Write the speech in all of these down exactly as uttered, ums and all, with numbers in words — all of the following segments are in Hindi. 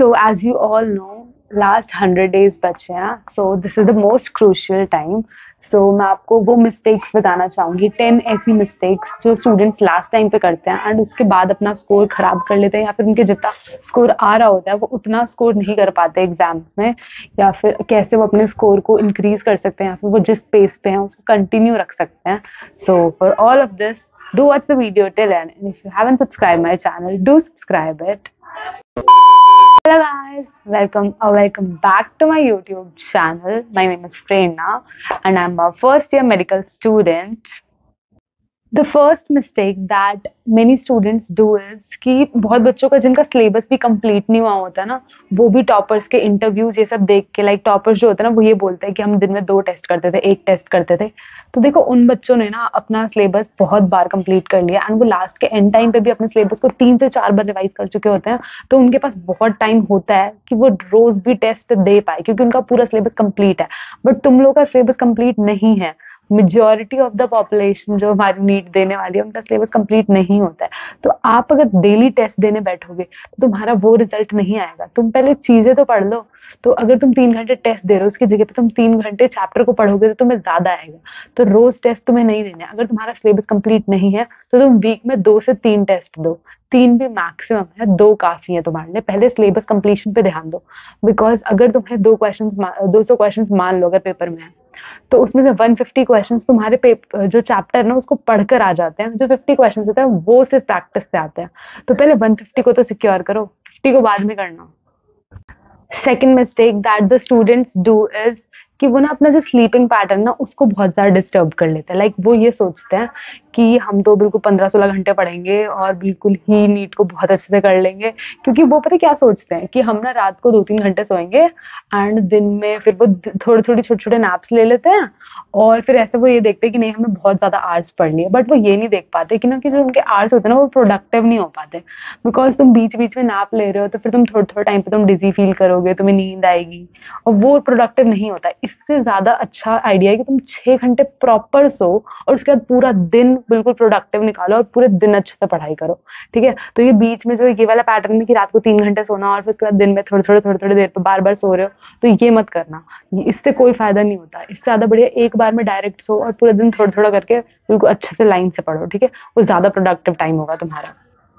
So as you all know, last hundred days बचे हैं. So this is the most crucial time. So मैं आपको वो मिस्टेक्स बताना चाहूँगी, टेन ऐसी मिस्टेक्स जो स्टूडेंट्स लास्ट टाइम पे करते हैं एंड उसके बाद अपना स्कोर खराब कर लेते हैं, या फिर उनके जितना स्कोर आ रहा होता है वो उतना स्कोर नहीं कर पाते एग्जाम्स में, या फिर कैसे वो अपने स्कोर को इंक्रीज कर सकते हैं, या फिर वो जिस पेस पे हैं उसको कंटिन्यू रख सकते हैं. So for all of this, do watch the video till end, and if you haven't subscribed my channel, do subscribe it. Hello guys, welcome or welcome back to my YouTube channel. My name is Prerna and I'm a first year medical student. The first mistake that many students do is कि बहुत बच्चों का जिनका सिलेबस भी कंप्लीट नहीं हुआ होता है ना, वो भी टॉपर्स के इंटरव्यूज ये सब देख के, लाइक टॉपर्स जो होते हैं ना वो ये बोलते हैं कि हम दिन में दो टेस्ट करते थे, एक टेस्ट करते थे. तो देखो उन बच्चों ने ना अपना सिलेबस बहुत बार कंप्लीट कर लिया एंड वो लास्ट के एंड टाइम पे भी अपने सिलेबस को तीन से चार बार रिवाइज कर चुके होते हैं. तो उनके पास बहुत टाइम होता है कि वो रोज भी टेस्ट दे पाए क्योंकि उनका पूरा सिलेबस कंप्लीट है. बट तुम लोग का सिलेबस कंप्लीट नहीं है. मेजॉरिटी ऑफ द पॉपुलेशन जो हमारी नीट देने वाली है उनका सिलेबस कंप्लीट नहीं होता है. तो आप अगर डेली टेस्ट देने बैठोगे तो तुम्हारा वो रिजल्ट नहीं आएगा. तुम पहले चीजें तो पढ़ लो. तो अगर तुम तीन घंटे टेस्ट दे रहे हो उसकी जगह पे तुम तीन घंटे चैप्टर को पढ़ोगे तो तुम्हें ज्यादा आएगा. तो रोज टेस्ट तुम्हें नहीं देने. अगर तुम्हारा सिलेबस कंप्लीट नहीं है तो तुम वीक में दो से तीन टेस्ट दो. तीन भी मैक्सिमम है, दो काफी है तुम्हारे लिए. पहले सिलेबस कंप्लीशन पे ध्यान दो. बिकॉज अगर तुम्हें दो क्वेश्चन दो सौ क्वेश्चन मान लो अगर पेपर में है तो उसमें से वन फिफ्टी क्वेश्चंस तुम्हारे पेपर जो चैप्टर ना उसको पढ़कर आ जाते हैं. जो फिफ्टी क्वेश्चंस होते हैं वो सिर्फ प्रैक्टिस से आते हैं. तो पहले वन फिफ्टी को तो सिक्योर करो, फिफ्टी को बाद में करना. Second mistake that the students do is कि वो ना अपना जो स्लीपिंग पैटर्न ना उसको बहुत ज्यादा डिस्टर्ब कर लेते हैं. लाइक like, वो ये सोचते हैं कि हम तो बिल्कुल पंद्रह सोलह घंटे पढ़ेंगे और बिल्कुल ही नीट को बहुत अच्छे से कर लेंगे. क्योंकि वो पता क्या सोचते हैं कि हम ना रात को दो तीन घंटे सोएंगे एंड दिन में फिर वो थोड़ी थोड़ी छोटे छोटे नैप्स ले लेते हैं और फिर ऐसे वो ये देखते हैं कि नहीं हमने बहुत ज्यादा आवर्स पढ़ लिए. बट वो ये नहीं देख पाते कि ना कि जो उनके आवर्स होते हैं ना वो प्रोडक्टिव नहीं हो पाते. बिकॉज तुम बीच बीच में नैप ले रहे हो तो फिर तुम थोड़े थोड़े टाइम पे तुम डिजी फील करोगे, तुम्हें नींद आएगी और वो प्रोडक्टिव नहीं होता. इससे ज्यादा अच्छा आइडिया है कि तुम छह घंटे प्रॉपर सो और उसके बाद पूरा दिन बिल्कुल प्रोडक्टिव निकालो और पूरे दिन अच्छे से पढ़ाई करो. ठीक है. तो ये बीच में जो ये वाला पैटर्न है कि रात को तीन घंटे सोना और फिर उसके बाद दिन में थोड़े थोड़े थोड़े थोड़ी देर पर बार बार सो रहे हो, तो ये मत करना. इससे कोई फायदा नहीं होता. इससे ज्यादा बढ़िया एक बार में डायरेक्ट सो और पूरे दिन थोड़ा थोड़ा करके बिल्कुल अच्छे से लाइन से पढ़ो. ठीक है. वो ज्यादा प्रोडक्टिव टाइम होगा तुम्हारा.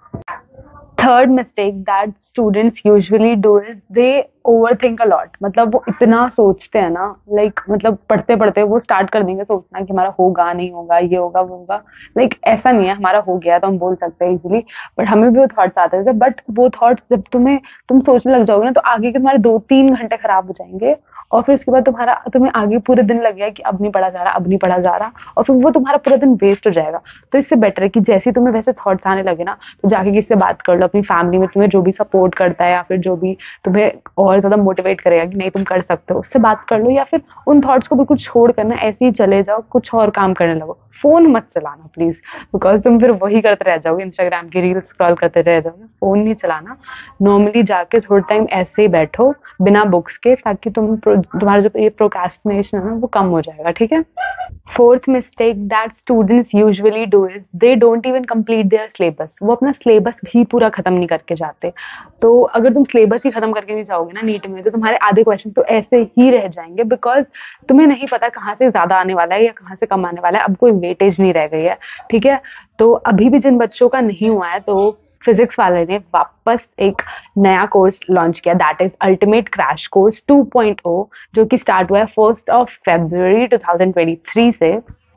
Third mistake that students usually do is they overthink a lot. मतलब वो इतना सोचते हैं ना, लाइक like, मतलब पढ़ते पढ़ते वो स्टार्ट कर देंगे सोचना कि हमारा होगा नहीं होगा, ये होगा वो होगा. लाइक like, ऐसा नहीं है. हमारा हो गया तो हम बोल सकते हैं इजीली, बट हमें भी वो थॉट्स आते थे. बट वो थॉट्स जब तुम्हें तुम सोचने लग जाओगे ना तो आगे के तुम्हारे दो तीन घंटे खराब हो जाएंगे और फिर उसके बाद तुम्हारा तुम्हें आगे पूरे दिन लग गया कि अब नहीं पढ़ा जा रहा अब नहीं पढ़ा जा रहा और फिर वो तुम्हारा पूरा दिन वेस्ट हो जाएगा. तो इससे बेटर है कि जैसे तुम्हें वैसे थॉट्स आने लगे ना तो जाके किसी से बात कर लो. अपनी फैमिली में तुम्हें जो भी सपोर्ट करता है या फिर जो भी तुम्हें और ज्यादा मोटिवेट करेगा कि नहीं तुम कर सकते हो, उससे बात कर लो. या फिर उन थॉट्स को बिल्कुल छोड़ कर ना ऐसे ही चले जाओ, कुछ और काम करने लगो. फोन मत चलाना प्लीज, बिकॉज तुम फिर वही करते रह जाओगे, इंस्टाग्राम की रील स्क्रॉल करते रह जाओगे. फोन नहीं चलाना. नॉर्मली जाके थोड़ा टाइम ऐसे ही बैठो बिना बुक्स के, ताकि तुम तुम्हारा जो ये प्रोक्रेस्टिनेशन है ना वो कम हो जाएगा. ठीक है. Fourth mistake that students usually do is they don't even complete their syllabus. वो अपना सिलेबस भी पूरा खत्म नहीं करके जाते. तो अगर तुम सिलेबस ही खत्म करके नहीं जाओगे ना नीट में तो तुम्हारे आधे क्वेश्चन तो ऐसे ही रह जाएंगे. बिकॉज तुम्हें नहीं पता कहाँ से ज्यादा आने वाला है या कहाँ से कम आने वाला है. अब कोई वेटेज नहीं रह गई है. ठीक है. तो अभी भी जिन बच्चों का नहीं हुआ है तो फिजिक्स वाले ने वापस एक नया कोर्स लॉन्च किया, that is ultimate crash course two point O, जो कि स्टार्ट हुआ है first of February two thousand twenty three से.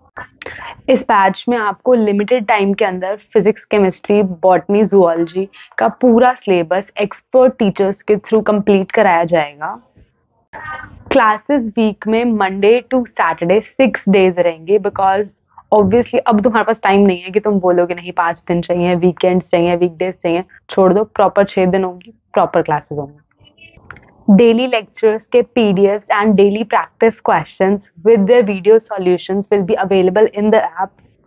इस बैच में आपको लिमिटेड टाइम के अंदर फिजिक्स, केमिस्ट्री, बॉटनी, जूलॉजी का पूरा सिलेबस एक्सपर्ट टीचर्स के थ्रू कंप्लीट कराया जाएगा. क्लासेस वीक में Monday to Saturday six days रहेंगे. बिकॉज ऑब्वियसली अब तुम्हारे पास टाइम नहीं है कि तुम बोलोगे नहीं पांच दिन चाहिए, वीकेंड्स चाहिए, वीकडेज चाहिए. छोड़ दो. प्रॉपर छह दिन होंगी, प्रॉपर क्लासेस होंगी. Daily lectures के P D Fs and daily practice questions with their video solutions will be available in the app.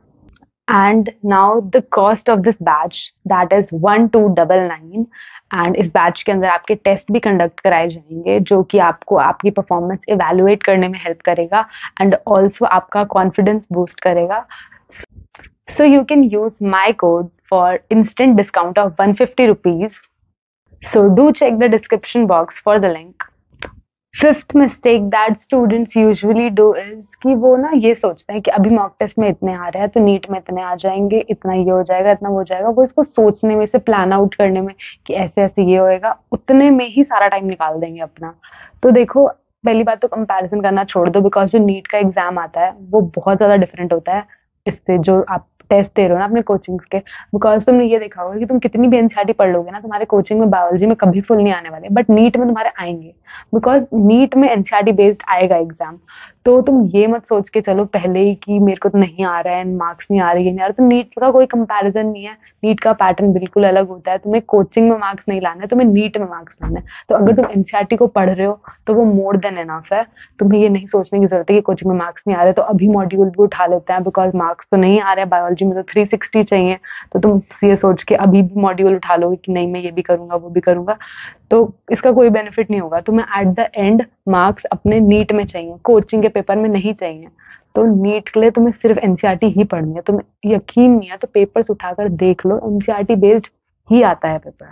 And now the cost of this batch, that is one two nine nine. And इस बैच के अंदर आपके टेस्ट भी कंडक्ट कराए जाएंगे जो कि आपको आपकी परफॉर्मेंस इवेलुएट करने में हेल्प करेगा एंड ऑल्सो आपका कॉन्फिडेंस बूस्ट करेगा. So you can use my code for instant discount of one hundred fifty rupees So do check the description box for the link. Fifth mistake that students usually do is कि वो ना ये सोचते हैं कि अभी मॉक टेस्ट में इतने आ रहे हैं तो नीट में इतने आ जाएंगे, इतना ये हो जाएगा, इतना वो हो जाएगा। वो इसको सोचने में से प्लान आउट करने में कि ऐसे ऐसे ये होएगा, उतने में ही सारा टाइम निकाल देंगे अपना। तो देखो, पहली बात तो कंपैरिजन करना छोड़ दो, बिकॉज जो नीट का एग्जाम आता है वो बहुत ज्यादा डिफरेंट होता है इससे जो आप टेस्ट दे रहे हो ना अपने कोचिंग्स के। बिकॉज तुमने ये देखा होगा कि तुम कितनी भी एनसीईआरटी पढ़ लोगे ना, तुम्हारे कोचिंग में बायोलॉजी में कभी फुल नहीं आने वाले, बट नीट में तुम्हारे आएंगे। बिकॉज नीट में एनसीईआरटी बेस्ड आएगा एग्जाम। तो तुम ये मत सोच के चलो पहले ही कि मेरे को तो नहीं आ रहा है, मार्क्स नहीं आ रही है, नहीं आ रहा। तो नीट का कोई कंपैरिजन नहीं है, नीट का पैटर्न बिल्कुल अलग होता है। तुम्हें कोचिंग में मार्क्स नहीं लाना है, तुम्हें नीट में मार्क्स लाना है। तो अगर तुम एनसीईआरटी को पढ़ रहे हो तो वो मोर देन एनफ है। तुम्हें ये नहीं सोचने की जरूरत है कि कोचिंग में मार्क्स नहीं आ रहे तो अभी मॉड्यूल भी उठा लेते हैं, बिकॉज मार्क्स तो नहीं आ रहे हैं, बायोलॉजी में तो थ्री सिक्सटी चाहिए। तो तुम ये सोच के अभी भी मॉड्यूल उठा लोगे कि नहीं मैं ये भी करूंगा वो भी करूंगा, तो इसका कोई बेनिफिट नहीं होगा। तुम्हें एट द एंड मार्क्स अपने नीट में चाहिए, कोचिंग के पेपर में नहीं चाहिए। तो नीट के लिए तुम्हें सिर्फ एनसीईआरटी ही पढ़नी है। तुम्हें यकीन नहीं है तो पेपर्स उठाकर देख लो, एनसीईआरटी बेस्ड ही आता है पेपर।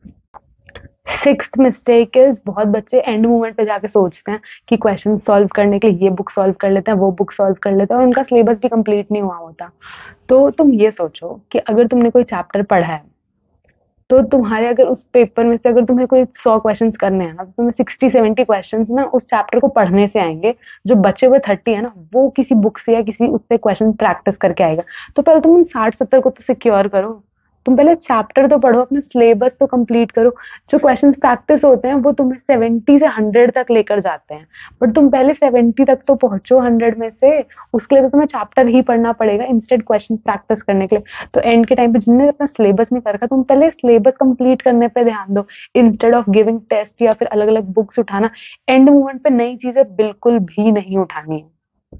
सिक्स्थ मिस्टेक इज, बहुत बच्चे एंड मोमेंट पे जाके सोचते हैं कि क्वेश्चन सॉल्व करने के लिए ये बुक सॉल्व कर लेते हैं, वो बुक सॉल्व कर लेते हैं, और उनका सिलेबस भी कंप्लीट नहीं हुआ होता। तो तुम ये सोचो कि अगर तुमने कोई चैप्टर पढ़ा है तो तुम्हारे अगर उस पेपर में से अगर तुम्हें कोई सौ क्वेश्चंस करने हैं ना, तो तुम्हें सिक्सटी सेवेंटी क्वेश्चंस ना उस चैप्टर को पढ़ने से आएंगे। जो बचे हुए थर्टी है ना, वो किसी बुक से या किसी उससे क्वेश्चन प्रैक्टिस करके आएगा। तो पहले तुम उन साठ सत्तर को तो सिक्योर करो। तुम पहले चैप्टर तो पढ़ो, अपना सिलेबस तो कंप्लीट करो। जो क्वेश्चंस प्रैक्टिस होते हैं वो तुम्हें सेवेंटी से हंड्रेड तक लेकर जाते हैं, बट तुम पहले सेवेंटी तक तो पहुंचो हंड्रेड में से। उसके लिए तो तुम्हें चैप्टर ही पढ़ना पड़ेगा इंस्टेड क्वेश्चन प्रैक्टिस करने के लिए। तो एंड के टाइम पे जिनने अपना सिलेबस नहीं कर रखा, तुम पहले सिलेबस कंप्लीट करने पे ध्यान दो, इंस्टेड ऑफ गिविंग टेस्ट या फिर अलग अलग बुक्स उठाना। एंड मोमेंट पे नई चीजें बिल्कुल भी नहीं उठानी है।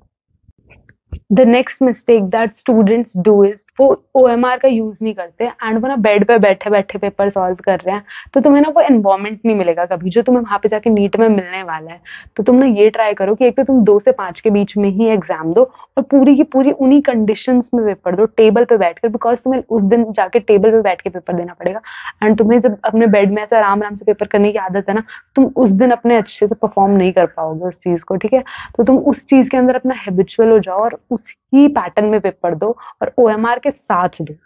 The next mistake that students do is, वो ओएमआर का यूज नहीं करते एंड वो ना बेड पे बैठे बैठे पेपर सॉल्व कर रहे हैं। तो तुम्हें ना वो एनवायरमेंट नहीं मिलेगा कभी जो तुम्हें वहां पे जाके नीट में मिलने वाला है। तो तुम ना ये ट्राई करो कि एक तो तुम दो से पांच के बीच में ही एग्जाम दो, और पूरी की पूरी उन्हीं कंडीशंस में पेपर दो, टेबल पे बैठकर। बिकॉज तुम्हें उस दिन जाके टेबल पे बैठ के पेपर देना पड़ेगा, एंड तुम्हें जब अपने बेड में ऐसे आराम आराम से पेपर करने की आदत है ना, तुम उस दिन अपने अच्छे से परफॉर्म नहीं कर पाओगे उस चीज को, ठीक है। तो तुम उस चीज के अंदर अपना हैबिचुअल हो जाओ और उसी पैटर्न में पेपर दो और ओएमआर के साथ दो।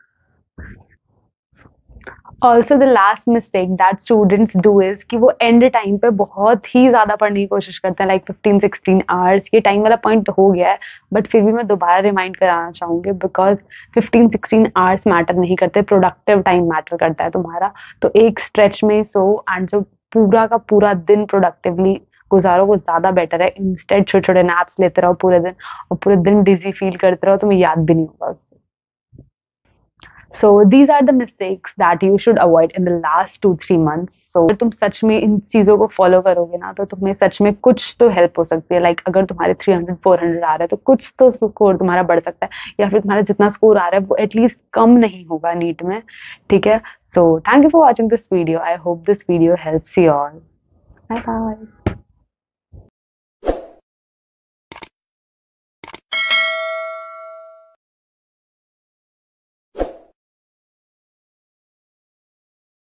Also the last mistake that students do is कि वो एंड टाइम पे बहुत ही ज्यादा पढ़ने की कोशिश करते हैं, लाइक फिफ्टीन सिक्सटीन आवर्स। ये टाइम वाला पॉइंट तो हो गया है, बट फिर भी मैं दोबारा रिमाइंड कराना चाहूंगी, because fifteen sixteen hours matter नहीं करते, प्रोडक्टिव टाइम मैटर करता है तुम्हारा। तो एक स्ट्रेच में सो एंड जो पूरा का पूरा दिन प्रोडक्टिवली गुजारो वो ज्यादा बेटर है। इंस्टेड छोटे छोटे नैप्स लेते रहो पूरे दिन, और पूरे दिन डिजी फील करते रहो, तुम्हें याद भी नहीं होगा उससे। So these are the mistakes that you should avoid in the last two three months. So अगर तुम सच में इन चीजों को फॉलो करोगे ना, तो तुम्हें सच में कुछ तो हेल्प हो सकती है। लाइक like, अगर तुम्हारे थ्री हंड्रेड फोर हंड्रेड आ रहा है तो कुछ तो स्कोर तुम्हारा बढ़ सकता है, या फिर तुम्हारा जितना स्कोर आ रहा है वो एटलीस्ट कम नहीं होगा नीट में, ठीक है। So thank you for watching this video. I hope this video helps you all. Bye bye.